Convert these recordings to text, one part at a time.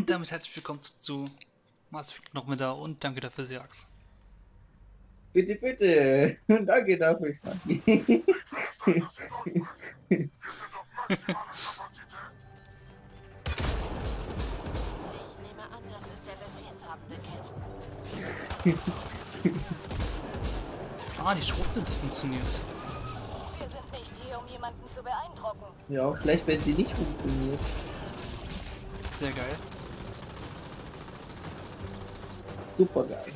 Und damit herzlich willkommen zu Mass Effect noch mit da und danke dafür, Seax. Bitte, bitte. Danke dafür, Schmanni. Ich nehme an, das ist der befehlshabende Kit. Ah, die Schrotflinte funktioniert. Wir sind nicht hier, um jemanden zu beeindrucken. Ja, auch schlecht, wenn sie nicht funktioniert. Sehr geil. Super geil.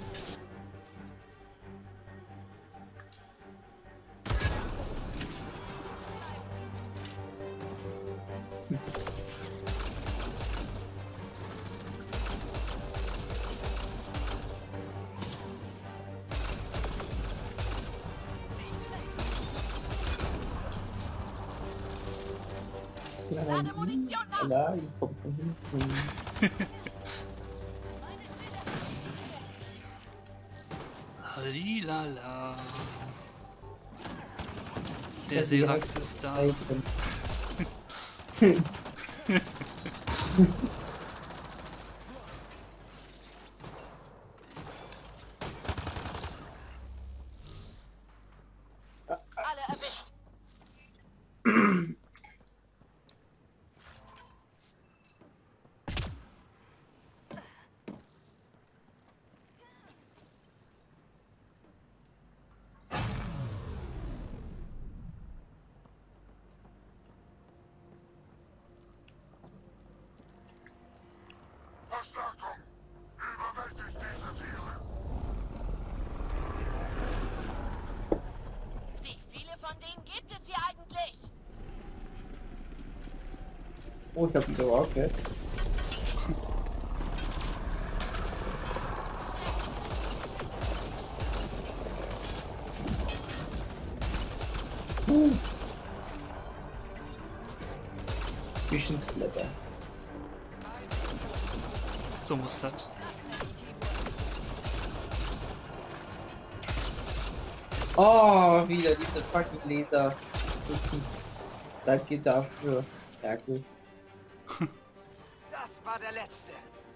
Lade Munition nach! Ja, ich komme von hinten. Lila. Der Serax ist da. Alle erwischt! Verstärkung! Überwältigt diese Tiere! Wie viele von denen gibt es hier eigentlich? Oh, ich hab wieder Rocket. Bisschen Splatter. So muss das. Oh, wieder diese fucking Laser. Danke dafür. Danke. Das war der letzte!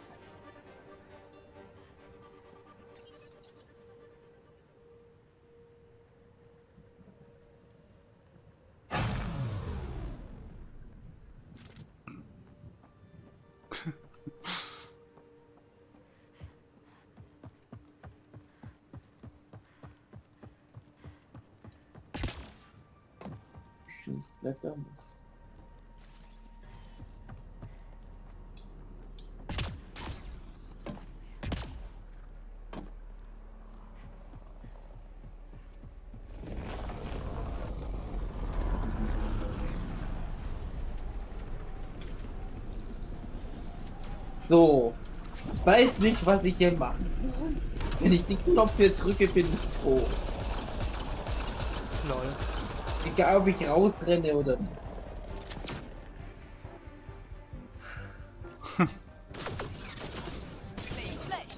Bisschen Splatter muss. So, ich weiß nicht, was ich hier machen soll. Wenn ich den Knopf hier drücke, bin ich tot. Lol. Egal, ob ich rausrenne oder nicht. Nicht schlecht!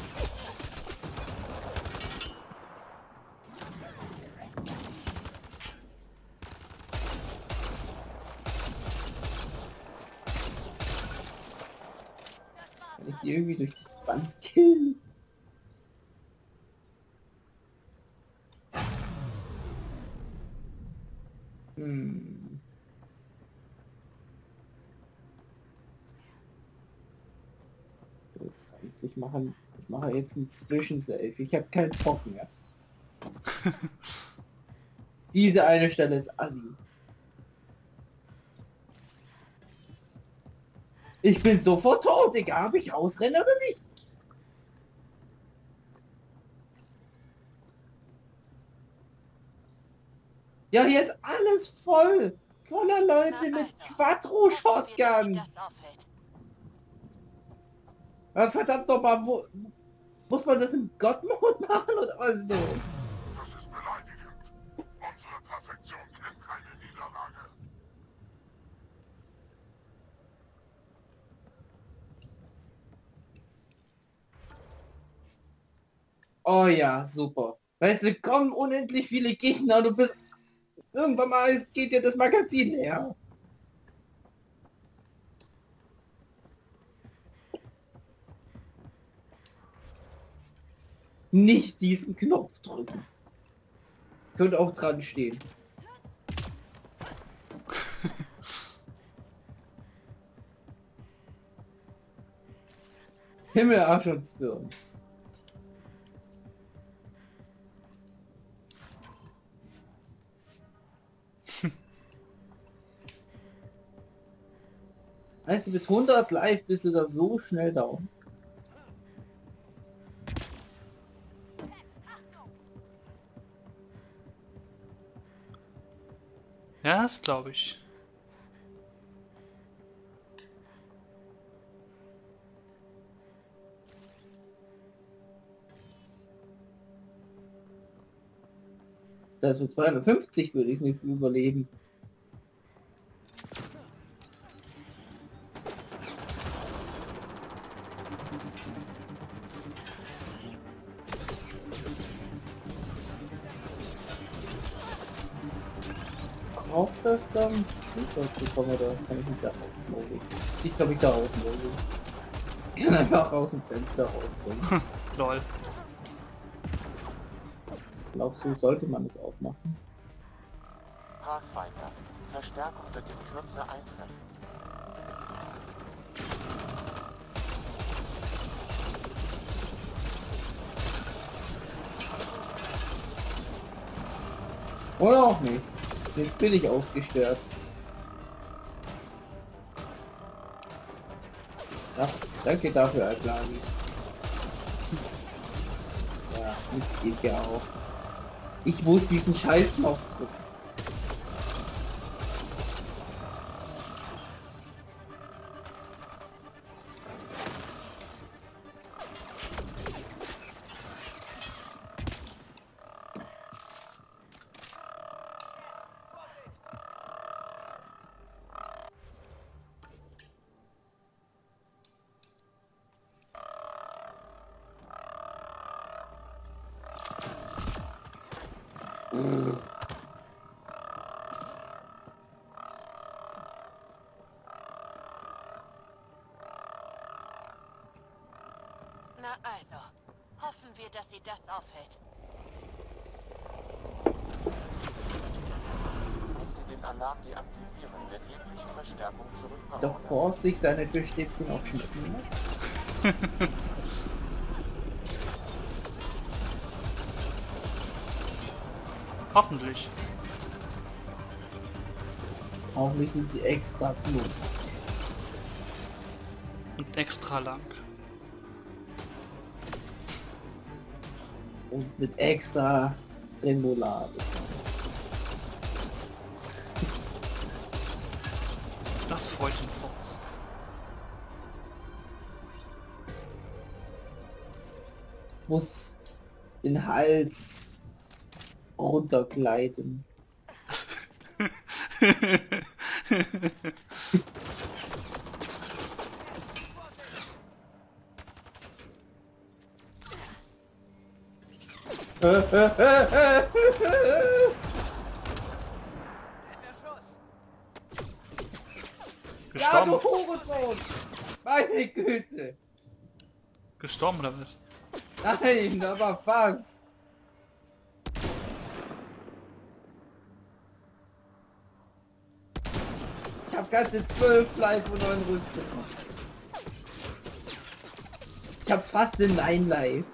Kann ich die irgendwie durch die Wand killen? Hm. So, jetzt reicht's. Ich mache jetzt einen Zwischensave. Ich habe keinen Bock mehr. Diese eine Stelle ist assi. Ich bin sofort tot, egal ob ich rausrenne oder nicht. Ja, hier ist alles voll. Voller Leute mit Quattro-Shotguns. Das auffällt. Ja, verdammt nochmal, muss man das im God-Mode machen oder was ist los? Das ist beleidigend! Unsere Perfektion kennt keine Niederlage! Oh ja, super. Weißt du, kommen unendlich viele Gegner und du bist... Irgendwann mal geht dir das Magazin leer. nicht diesen Knopf drücken. Könnte auch dran stehen. Himmel, Arsch und Zwirn. Weißt du, mit 100 Live bist du da so schnell down. Ja, das glaube ich. Das mit 250 würde ich nicht überleben. Auch das dann? Wie kommen wir da? Kann ich nicht da rausmogeln? Ich kann mich da rausmogeln. Ich kann einfach aus dem Fenster rausspringen. Lol. Glaubst du, sollte man es aufmachen? Pathfinder. Verstärkung wird in Kürze eintreffen. Oder auch nicht. Jetzt bin ich ausgestört. Ja, danke dafür, Alplani. Ja, nichts geht ja auch. Ich muss diesen Scheiß noch drücken. Na also, hoffen wir, dass sie das aufhält. Wenn Sie den Alarm deaktivieren, wird jegliche Verstärkung Doch zurückgeordnet. Forst sich seine Bestiftung auch schmecken lässt. Hoffentlich. Hoffentlich sind sie extra klug. Und extra lang. Und mit extra Remoulade. Das freut den Force. Muss den Hals runtergleiten. Ja, du Gestorben? Hurensohn! Meine Güte! Gestorben oder was? Nein, aber fast! Ich hab ganze 12 Live und 9 Rüstungen. Ich hab fast den 9 Live.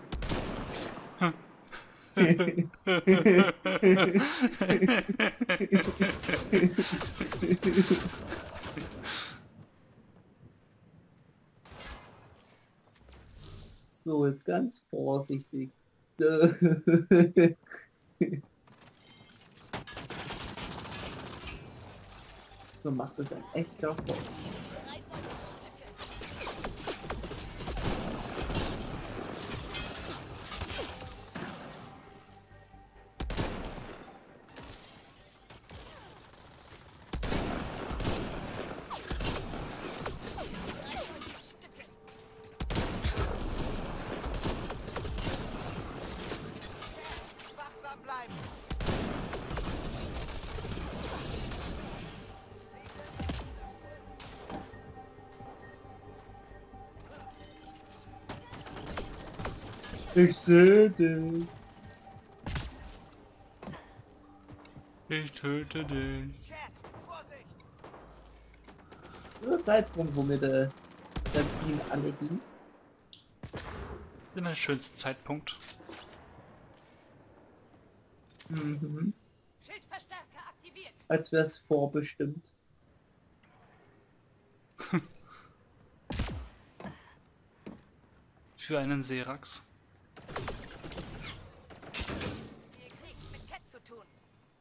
So, jetzt ganz vorsichtig. So macht es ein echter Forst. Ich seh dich. Ich töte dich. Nur Zeitpunkt, womit das Team alle ging. Immer der schönste Zeitpunkt. Mhm. Schildverstärker aktiviert. Als wäre es vorbestimmt. Für einen Serax. Ihr kriegt mit Cat zu tun.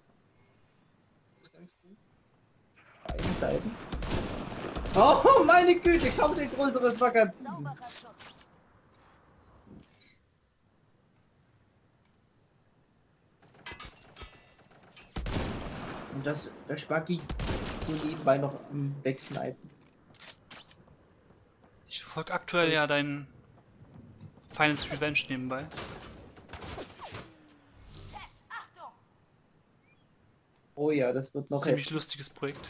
Beiden Seiten. Oh, meine Güte, kaum ein größeres Magazin. Sauberer Schuss. Und das Spacki so nebenbei noch am Wegsnipen. Ich verfolge aktuell ja dein Finals Revenge nebenbei. Achtung! Oh ja, das wird noch Ziemlich lustiges Projekt.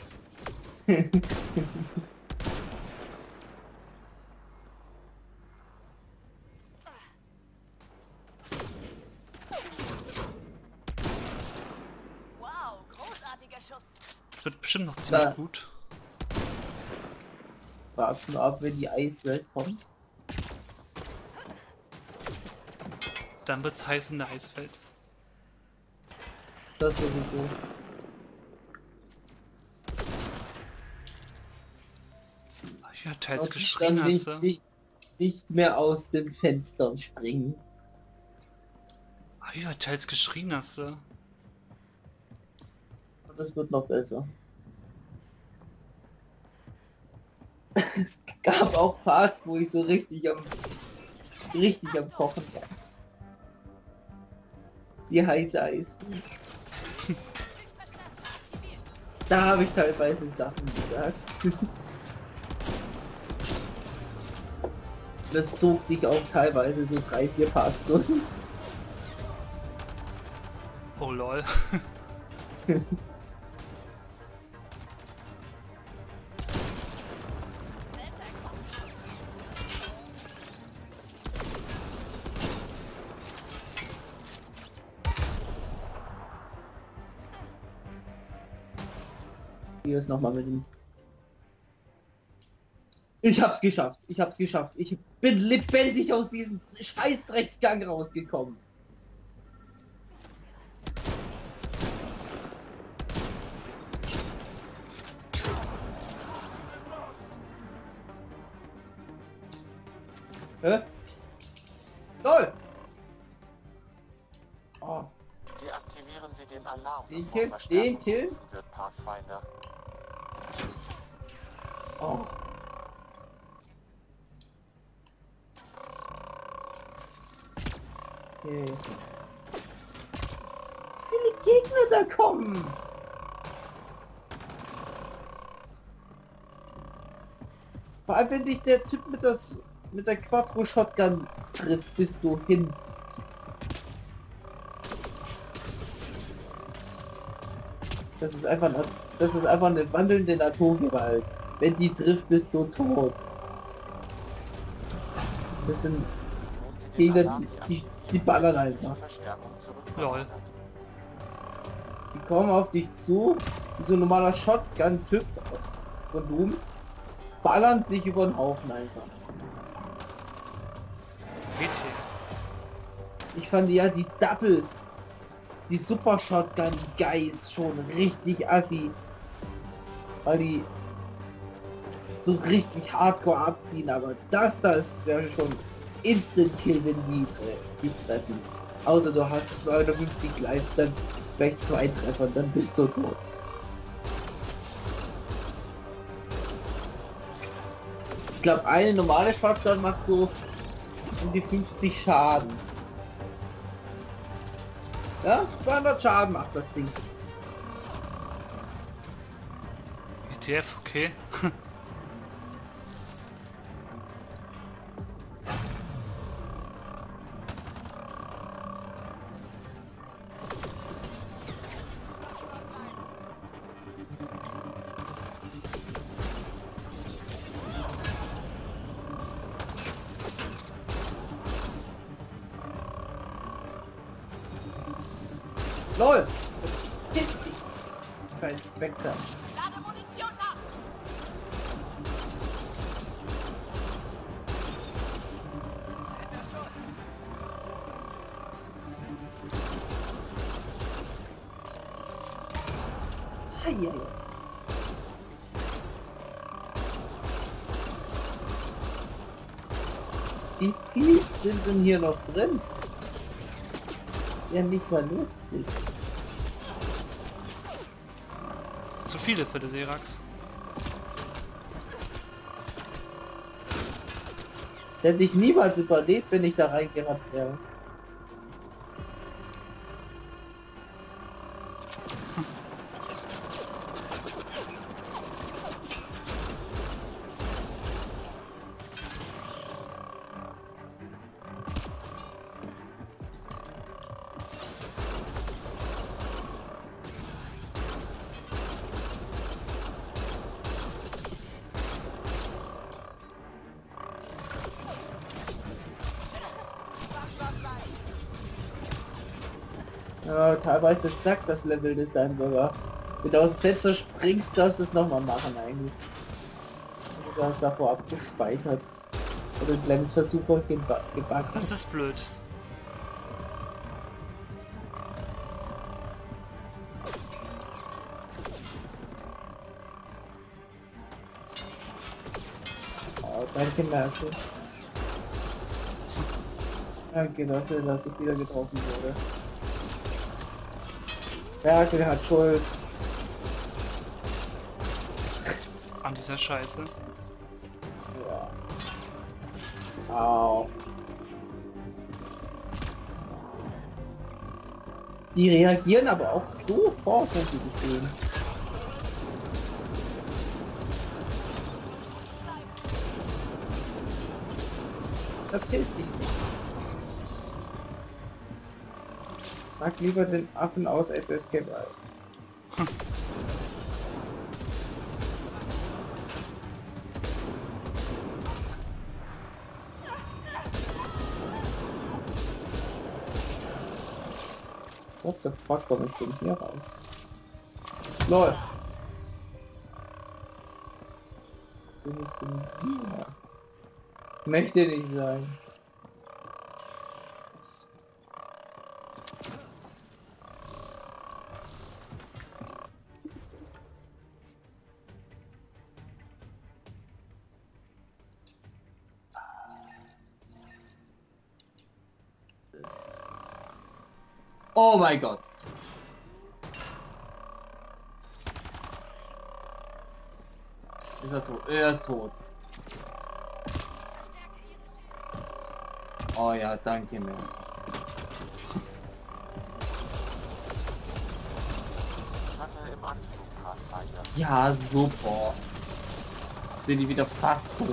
Wow, großartiger Schuss. Wird bestimmt noch ziemlich Da. gut. Warten wir ab, wenn die Eiswelt kommt. Dann wird's heiß in der Eiswelt. Das sowieso. Ach, ja, teils Und geschrien dann hast du. nicht mehr aus den Fenstern springen. Ach, ja, teils geschrien hast du. Und das wird noch besser. Es gab auch Parts, wo ich so richtig am Kochen war. Die heiße Eis. Da habe ich teilweise Sachen gesagt. Das zog sich auch teilweise so 3-4 Parts durch. Oh lol. Hier ist nochmal mit dem. Ich hab's geschafft. Ich hab's geschafft. Ich bin lebendig aus diesem Scheißdrecksgang rausgekommen. Hä? Toll! Oh, Deaktivieren Sie den Alarm, Den bevor Kill, Verstärkung den Kill. gerufen wird, Pathfinder. oh. Okay. Wie viele Gegner da kommen? Vor allem, wenn dich der Typ mit der Quattro Shotgun trifft, bist du hin. Das ist einfach eine wandelnde Naturgewalt. Wenn die trifft, bist du tot. Das sind Nun Sie den Gegner, Alarm die deaktivieren, ballern wird einfach. die Verstärkung Lol. zurückverordnet. Die kommen auf dich zu, wie so ein normaler Shotgun-Typ von Doom, ballern dich über den Haufen einfach. WT. Ich fand ja die Super Shotgun Guys schon richtig assi, weil die so richtig hardcore abziehen, aber das da ist ja schon Instant Kill, wenn die dich treffen. Außer du hast 250 Life, dann vielleicht 2 Treffer, dann bist du tot. Ich glaube, eine normale Shotgun macht so um die 50 Schaden. Ja, 200 Schaden macht das Ding. ETF, okay. LOL! Piss dich! Kein Spectre. Lade Munition nach! Heieiei. Wie viel sind denn hier noch drin? Ja, nicht mal lustig. Zu viele für die Serax. Hätte ich niemals überlebt, wenn ich da reingerannt wäre. Ja, teilweise sagt das Level-Design sogar. Wenn du aus dem Fenster springst, darfst du es nochmal machen eigentlich. Also, du hast davor abgespeichert. Oder ein kleines Versucherchen gebacken. Das ist blöd. Oh, danke Merkel. Danke dafür, dass ich wieder getroffen wurde. Merkel hat Schuld. An dieser Scheiße. Ja. Au. Die reagieren aber auch sofort, wenn sie dich sehen. Verpiss dich nicht. Sag lieber den Affen aus Ape Escape ein. What the fuck, komme ich denn hier raus? LOL! Bin ich denn hier? Möchte nicht sein. Oh mein Gott. Ist er tot? Er ist tot. Oh ja, danke mir. Hatte im Anflug, Pathfinder. Ja, super. Bin ich wieder fast tot.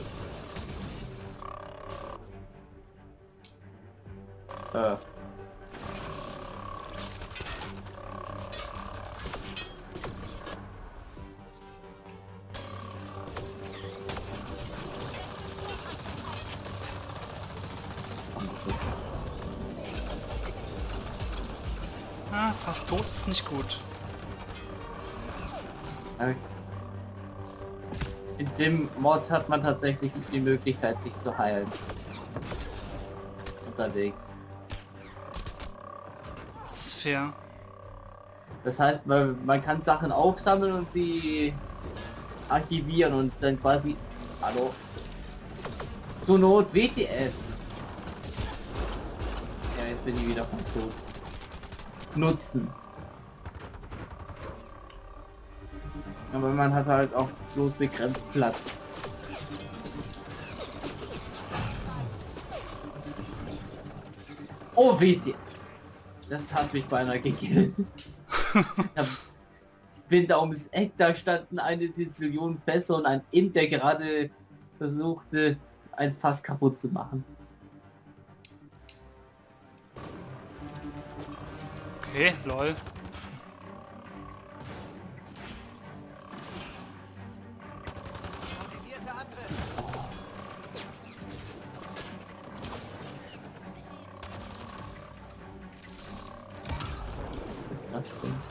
Ah, fast tot ist nicht gut. In dem Mod hat man tatsächlich die Möglichkeit, sich zu heilen. Unterwegs. Das ist fair. Das heißt, man kann Sachen aufsammeln und sie archivieren und dann quasi... Hallo? Zur Not WTF. Ja, jetzt bin ich wieder fast tot. Nutzen. Aber man hat halt auch bloß begrenzt Platz. Oh, WTF. Das hat mich beinahe gekillt. Bin da ums Eck, da standen eine Dezillion Fässer und ein Imp, der gerade versuchte, ein Fass kaputt zu machen. Okay, lol. Das stimmt.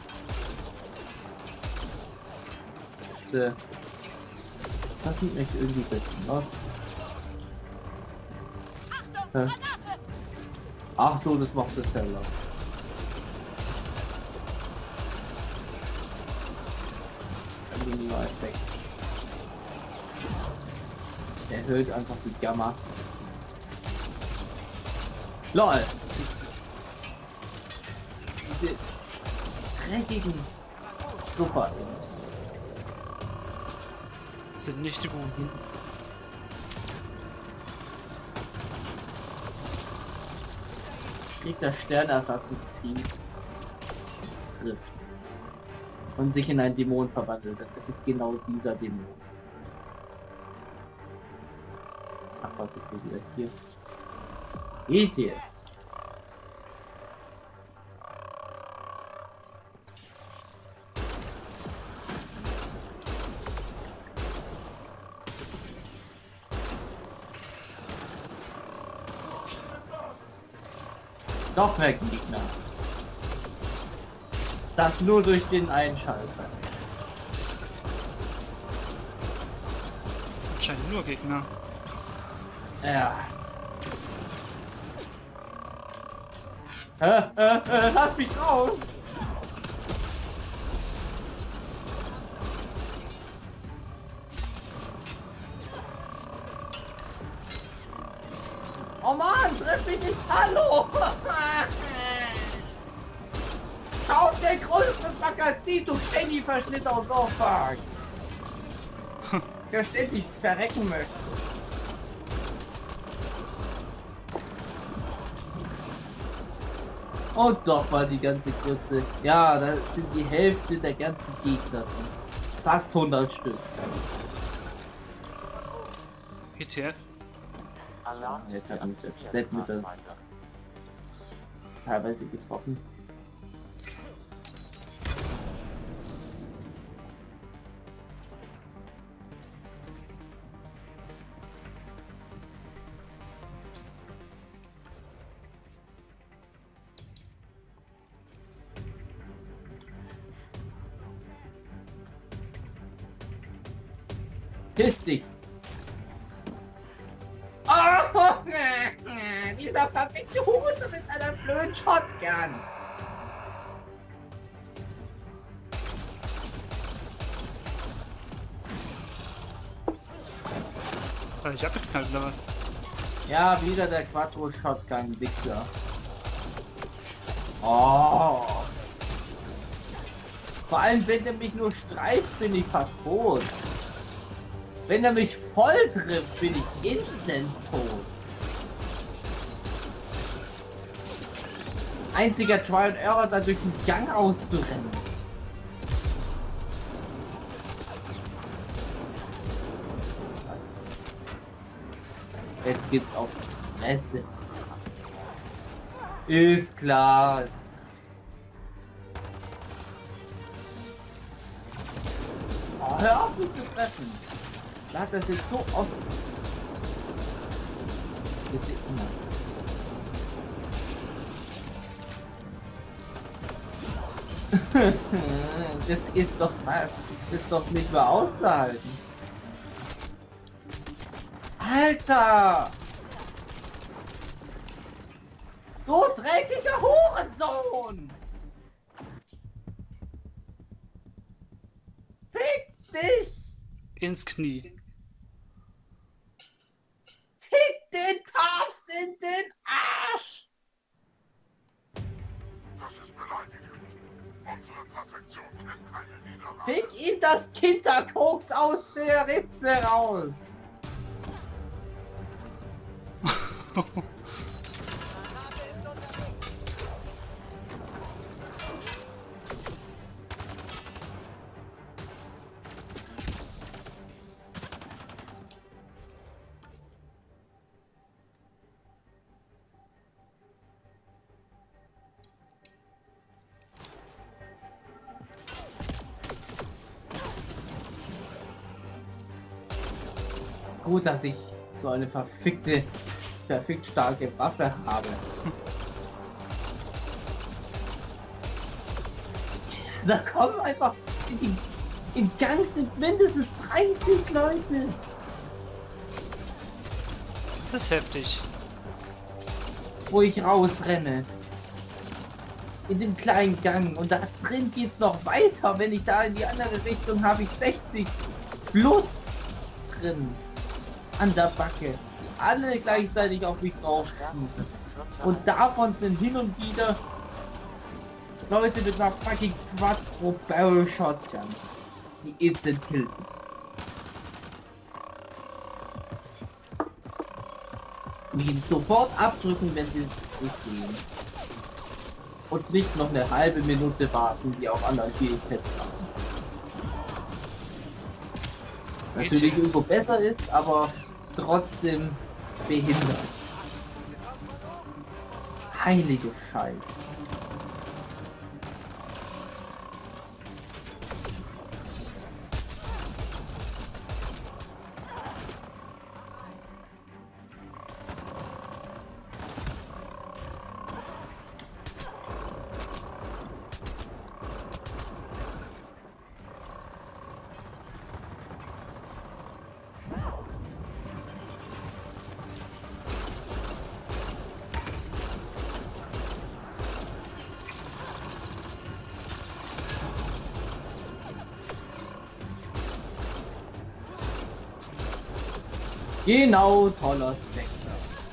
Das sieht mich irgendwie bisschen aus. Ach so, das macht es selber. Effekt. Erhöht einfach die Gamma. LOL! Diese dreckigen Super. Sind nicht die Guten. Kriegt der Stern Assassin's Creed trifft und sich in einen Dämon verwandelt. Es ist genau dieser Dämon. Ach was, ich will wieder hier. Geht hier. Doch mehr Gegner. Das nur durch den Einschalter. Anscheinend nur Gegner. Ja. Lass mich raus! Oh Mann, treff mich nicht! Hallo! Kauf dir größtes Magazin, du Penny-Verschnitt aus Aufwag! Der ständig verrecken möchte. Und doch war die ganze Grütze. Ja, das sind die Hälfte der ganzen Gegner. Fast 100 Stück. ETF? Alarm Jetzt ist hat mich deaktiviert, das mit das Pathfinder. teilweise getroffen. Piss dich! Oh, dieser verfickte Huse mit seiner blöden Shotgun! Ich hab geknallt oder was? Ja, wieder der Quattro Shotgun Wichser. Oh! Vor allem, wenn er mich nur streift, bin ich fast tot. Wenn er mich voll trifft, bin ich instant tot. Einziger Trial and Error, da durch den Gang auszurennen. Jetzt gibt's auf die Fresse. Ist klar. Oh, hör auf mich zu treffen. Da hat das jetzt so oft. Das ist doch mal. Das ist doch nicht mehr auszuhalten. Alter! Du dreckiger Hurensohn! Fick dich! Ins Knie. Fick den Papst in den Arsch! Das ist beleidigend. Unsere Perfektion kennt keine Niederlage. Fick ihm das Kinderkoks aus der Ritze raus! Gut, dass ich so eine verfickt starke Waffe habe. Da kommen einfach... Im Gang sind mindestens 30 Leute. Das ist heftig. Wo ich rausrenne. In dem kleinen Gang. Und da drin geht's noch weiter. Wenn ich da in die andere Richtung habe ich 60 plus drin. An der Backe. Die alle gleichzeitig auf mich drauf schießen. Und davon sind hin und wieder Leute mit einer fucking Quattro Barrel Shotgun. Die instant kills. Und ihn sofort abdrücken, wenn sie es nicht sehen. Und nicht noch eine halbe Minute warten, wie auf anderen Fähigkeiten haben. Natürlich irgendwo besser ist, aber trotzdem behindert. Heilige Scheiße. Genau, toller Spectre.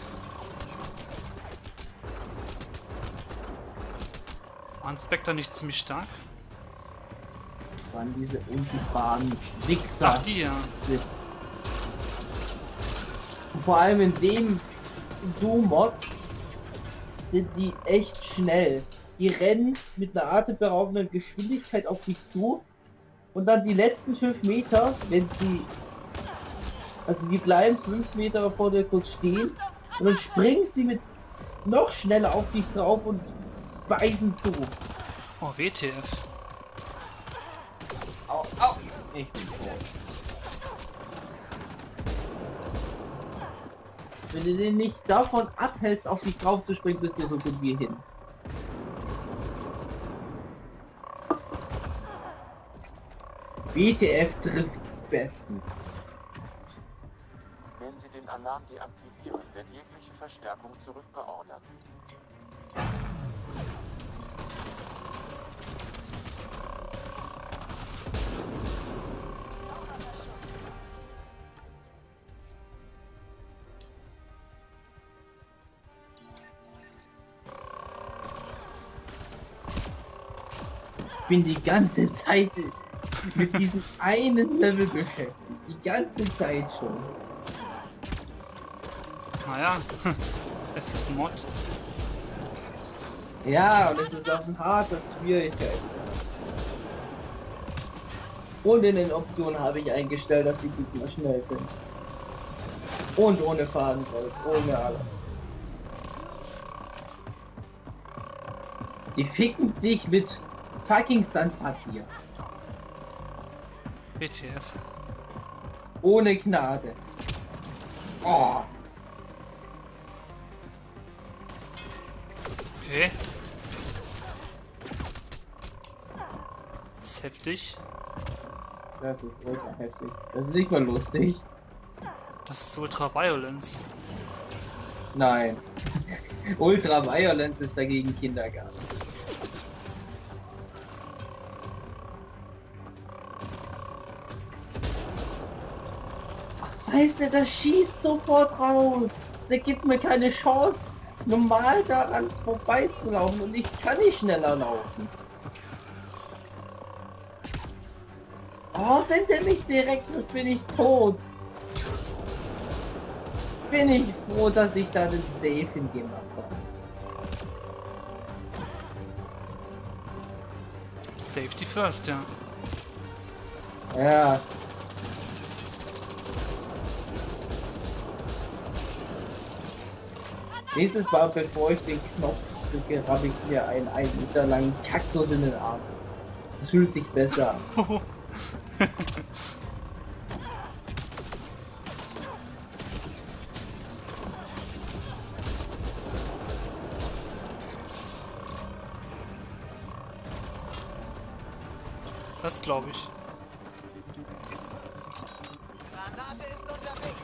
War Spectre nicht ziemlich stark? Waren diese unsichtbaren Wichser. Ach, die ja. Und vor allem in dem Doom-Mod sind die echt schnell. Die rennen mit einer atemberaubenden Geschwindigkeit auf dich zu und dann die letzten 5 Meter, wenn sie... Also die bleiben 5 Meter vor dir kurz stehen und dann springen sie mit noch schneller auf dich drauf und beißen zu. Oh, WTF. Au, au. Ich bin tot. Wenn du den nicht davon abhältst, auf dich drauf zu springen, bist du so gut wie hin. WTF trifft's bestens. Wenn Sie den Alarm deaktivieren, wird jegliche Verstärkung zurückbeordert. Ich bin die ganze Zeit mit diesem einen Level beschäftigt. Die ganze Zeit schon. Naja, es ist ein Mod. Ja, und es ist auch ein harter Schwierigkeit. Und in den Optionen habe ich eingestellt, dass die Gegner schnell sind. Und ohne Fadenkreuz, ohne alles. Die ficken dich mit fucking Sandpapier. WTF. Ohne Gnade. Oh. Okay. Das ist heftig. Das ist ultra heftig. Das ist nicht mal lustig. Das ist Ultra Violence. Nein. Ultra Violence ist dagegen Kindergarten. Weißt du, das schießt sofort raus. Der gibt mir keine Chance, normal daran vorbeizulaufen und ich kann nicht schneller laufen. Oh, wenn der mich direkt trifft, bin ich tot. Bin ich froh, dass ich da den Save hingemacht habe. Safety first, ja. Ja. Nächstes Mal, bevor ich den Knopf drücke, habe ich mir einen 1 Meter langen Kaktus in den Arm. Das fühlt sich besser an. Das glaube ich. Granate ist unterwegs.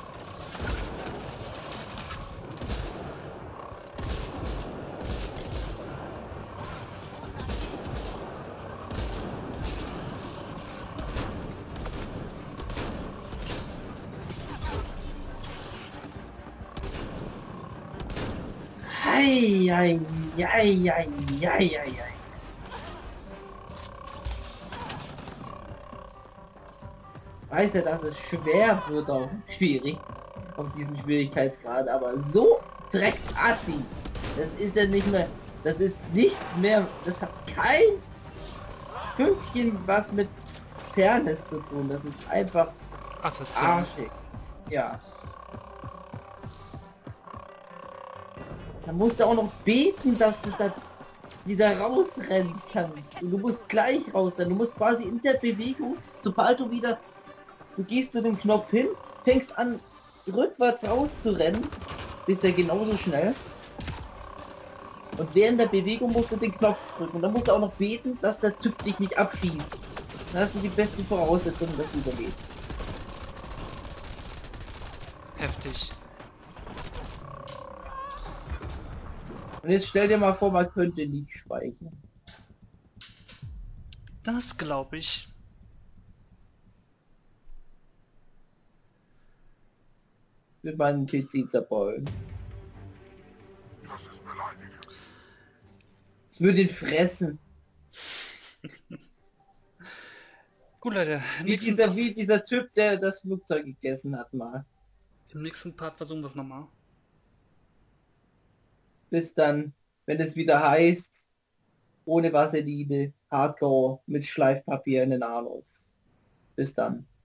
Hei, hei, hei, hei, hei, hei, hei. Weiß ja, dass es schwer wird, auch schwierig auf diesen Schwierigkeitsgrad, aber so Drecksassi, das ist ja nicht mehr, das ist nicht mehr, das hat kein Fünkchen was mit Fairness zu tun, das ist einfach Asozial. arschig. Ja. Da musst du auch noch beten, dass du da wieder rausrennen kannst. Und du musst gleich rausrennen. Du musst quasi in der Bewegung, sobald du wieder, du gehst zu dem Knopf hin, fängst an rückwärts rauszurennen, bist ja genauso schnell. Und während der Bewegung musst du den Knopf drücken. Und dann musst du auch noch beten, dass der Typ dich nicht abschießt. Dann hast du die besten Voraussetzungen, dass du überlebst. Heftig. Und jetzt stell dir mal vor, man könnte nicht speichern. Das glaube ich. Mit meinem PC zerballen. Das ist beleidigend. Ich würde ihn fressen. Gut, Leute. Wie dieser Typ, der das Flugzeug gegessen hat mal. Im nächsten Part versuchen wir es nochmal. Bis dann, wenn es wieder heißt, ohne Vaseline, Hardcore, mit Schleifpapier in den Anus. Bis dann.